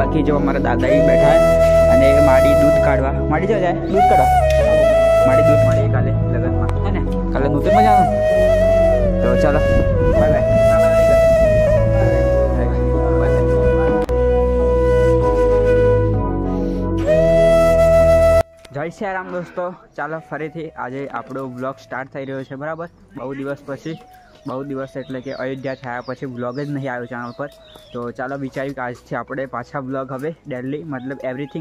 बाकी जो हमारा दादा ही बैठा है અને માડી दूध काढ़वा माड़ी जाए दूध काढ़वा माड़ी दूध माड़ी काले लगन में है ने काले नूतन में जाओ तो चलो बाय बाय जय श्री राम दोस्तों। चलो फरीथी आज आपणो ब्लॉग स्टार्ट थई रह्यो छे बराबर। बहु दिवस एटले के अयोध्या थया पछी ब्लॉग ज नहीं आव्यो चैनल पर। तो चलो विचार्युं कि आजथी आपणे पाछा ब्लॉग हवे डेली मतलब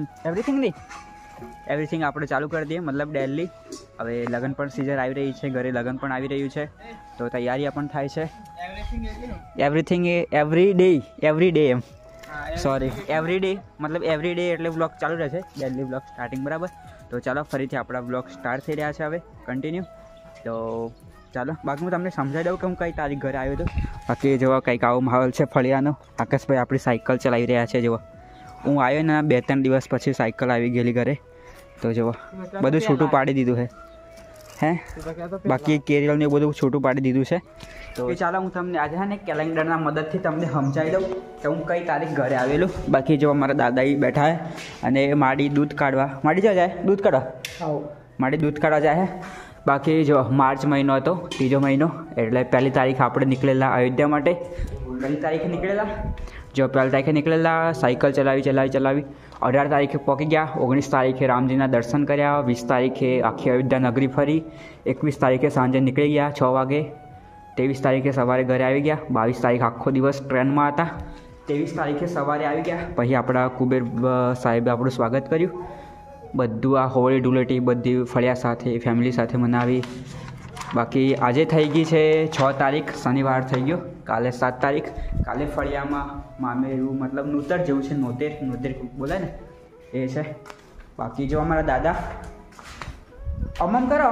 एवरीथिंग आपणे चालू कर दीए मतलब डेली। हवे लगन पण सीजन आवी रही छे, घरे लगन पण आवी रह्युं छे तो तैयारी पण थाय छे। Everything every day am sorry every day मतलब एवरी डे एटले ब्लॉग चालू रहेशे डेली ब्लॉग स्टार्टिंग बराबर। तो चलो फरीथी आपणा ब्लॉग स्टार्ट थई रह्या छे हवे कंटिन्यू। तो चलो बाकी हूँ तमने समझाई दूँ कि हूँ कई तारीख घरे आव्यो तो। बाकी जो कंईक आवो माहोल छे फळियानो। आकाशभाई आपणी साइकल चलावी रह्या छे। जो हूँ आव्यो ने 2-3 दिवस पछी साइकल आवी गेली घरे तो जो बधुं छूटुं पाड़ी दीधुं है बाकी केरियल ने बधुं छूटुं पाड़ी दीधुं छे। तो चालो हूँ तमने आज है ने कैलेंडरना मददथी तमने समझाई दूँ कि हूँ कई तारीख घरे आवेलुं। बाकी जो अमारा दादाई बैठा है अने माड़ी दूध काढ़वा माड़ी जाए दूध काढ़वा माड़ी दूध काढ़वा जाए। बाकी जो मार्च महीनो हतो तीजो महीनो एटले 1 तारीख आपणे निकळेला अयोध्या माटे। 1 तारीखे निकळेला जो 1 तारीखे निकळेला साइकल चलावी 18 तारीखे पहुँची गया। 19 तारीखे रामजीना दर्शन कर्या। 20 तारीखे आखी अयोध्या नगरी फरी। 21 तारीखे सांजे निकળી गया 6 वागे। 23 तारीखे सवारे घरे आई गया। 22 तारीख आखो दिवस ट्रेन में था। 23 तारीखे सवारे आई गया पछी आपड़ा कुबेर साहेबे आपणुं स्वागत कर्युं। बधुं आ होળી धूळेटी बधी फळिया साथे फैमिली साथे मनावी। बाकी आजे थई गई छे 6 तारीख शनिवार थई गयो। काले 7 तारीख काले फळियामां मामेरू मतलब नूतर जेवुं छे नोतेर बोलाय ने ए छे। बाकी जो अमारा दादा अमम करो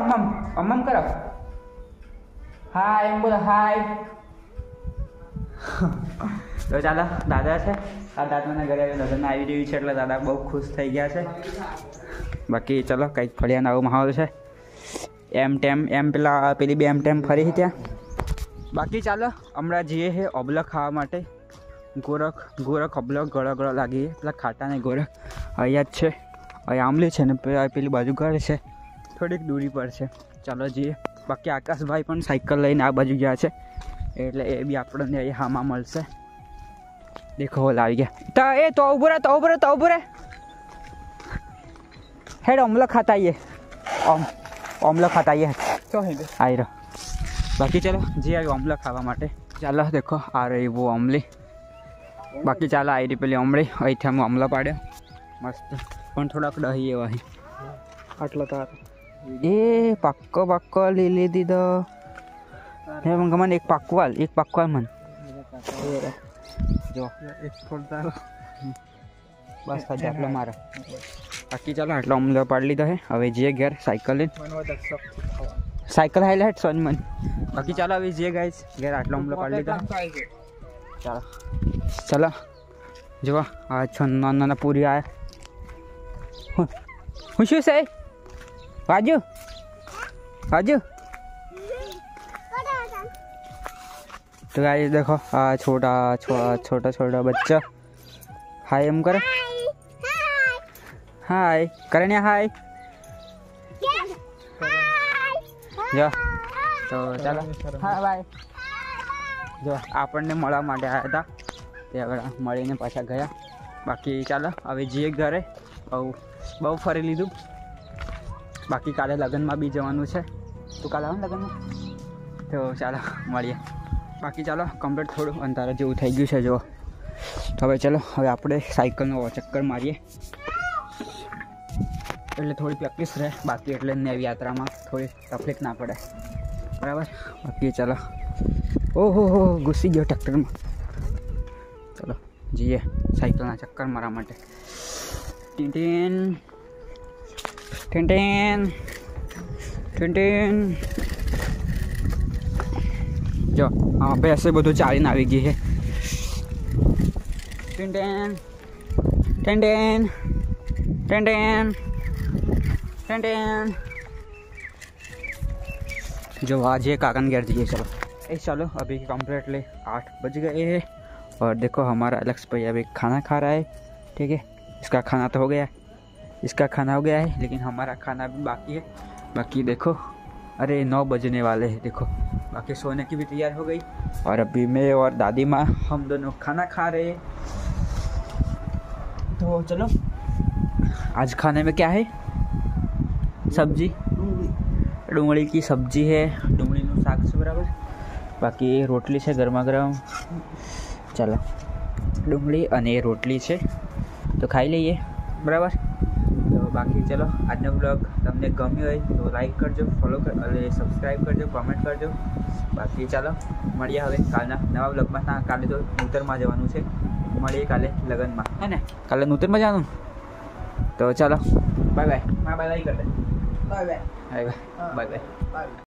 हाय एम बोलो हाय। तो चलो दादा है आ दादा घरे लगन आई रही है એટલે दादा बहुत खुश थी गया है। बाकी चलो कई फड़िया नવો माहौल है एम पेला पेली बे एम टेम फरी त्या। बाकी चलो हमણાં जीए है अबलक खावा माटे गोरख अबलक गळा लागी पेला खाटा ने गोरख अहींया ज छे। अहीं आमली छे ने पेली बाजू घर छे थोड़ीक दूरी पर छे। चलो जीए। बाकी आकाश भाई पण साइकल लईने आ बाजू गया छे एटले ए बी आपणे अहीं हामा मळशे। देखो होल आई गया तो उभो रे हेड अमलो खाता ये तो आई रहो। बाकी चलो जी आयो अमलो खावा माटे। चलो देखो आ रही वो अमली। बाकी चलो आई रही पेली अमली अहींथी हम अमलो पाड्यो मस्त पण थोड़ाक दही एवा आटलो तार ए पाक्को लीली दीदो हे मन एक पाक्को मन जो बस आटलो मारा। बाकी चलो आटलो अमलो पाड़ी लीधो है हवे जीए घर साइकल हाईलाइट सोन मन। बाकी चलो हवे जीए गाइस घर आटलो अमलो पाड़ी लीधो। चलो जो आ नाना पूरी आया હું શું છે વાજુ तो गाइस देखो आ छोटा बच्चा हाय एम करे हाय करने हाय जो तो चलो हाँ बाय जो आपने મળવા માટે आया था તે હવે મળીને પાછા ગયા। बाकी चलो હવે જીએ ઘરે बहु फरी लीधुं। बाकी काले लगन में भी जवानुं छे तो काले आवे लगन में तो चलो मळीए। बाकी चलो कम्प्लीट थोड़ું अंधारा जेवुं थई गयुं छे जो तो हवे चलो हवे आपणे साइकलनो चक्कर मारीए एटले थोड़ी प्रेक्टिस रहे। बाकी एटले नवी यात्रा में थोड़ी तकलीफ ना पड़े बराबर। बाकी चलो ओहो घुसी गयो ट्रेक्टर में। चलो जीए साइकलना चक्कर मारवा माटे। टीन जो हाँ भैंसे बधु चालीने आवी गई है। जो आज ये काकन घर दिए। चलो अभी कम्प्लीटली 8 बज गए हैं और देखो हमारा एलेक्स भाई अभी खाना खा रहा है ठीक है, इसका खाना तो हो गया है, इसका खाना हो गया है, लेकिन हमारा खाना भी बाकी है। बाकी देखो, अरे 9 बजने वाले हैं देखो। बाकी सोने की भी तैयार हो गई और अभी मैं और दादी माँ हम दोनों खाना खा रहे हैं। तो चलो, आज खाने में क्या है? सब्जी, डूंगળી की सब्जी है, डूंगળીનું શાક છે બરાબર। બાકી રોટલી છે ગરમા ગરમ। ચાલો, ડુંગળી અને રોટલી છે તો ખાઈ લઈએ બરાબર। તો બાકી ચલો, આજનો બ્લોગ તમને ગમ્યો હોય તો લાઈક કરજો, ફોલો અને સબસ્ક્રાઈબ કરજો, કોમેન્ટ કરજો। બાકી ચાલો મળીએ હવે કાલના નવા બ્લોગમાં। ના, કાલે તો નૂતરમાં જવાનું છે, મળીએ કાલે લગનમાં, હે ને? કાલે નૂતરમાં જવાનું, તો ચાલો બાય બાય। બાય બાય કરી દે, bye bye, bye bye, bye by.